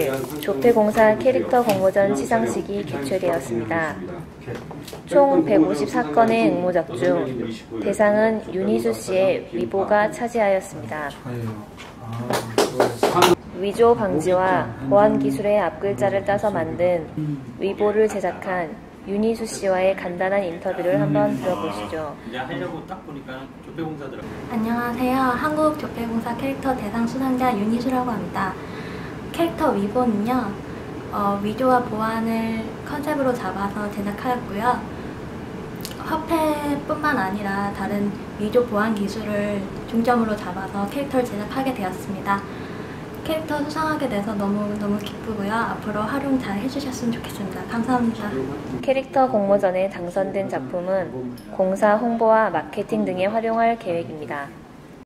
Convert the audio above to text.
조폐공사 캐릭터 공모전 시상식이 개최되었습니다. 총 154건의 응모작 중 대상은 윤희수 씨의 위보가 차지하였습니다. 위조 방지와 보안 기술의 앞글자를 따서 만든 위보를 제작한 윤희수 씨와의 간단한 인터뷰를 한번 들어보시죠. 안녕하세요. 한국조폐공사 캐릭터 대상 수상자 윤희수라고 합니다. 캐릭터 위보는요, 위조와 보안을 컨셉으로 잡아서 제작하였고요. 화폐뿐만 아니라 다른 위조 보안 기술을 중점으로 잡아서 캐릭터를 제작하게 되었습니다. 캐릭터 수상하게 돼서 너무 기쁘고요. 앞으로 활용 잘 해주셨으면 좋겠습니다. 감사합니다. 캐릭터 공모전에 당선된 작품은 공사 홍보와 마케팅 등에 활용할 계획입니다.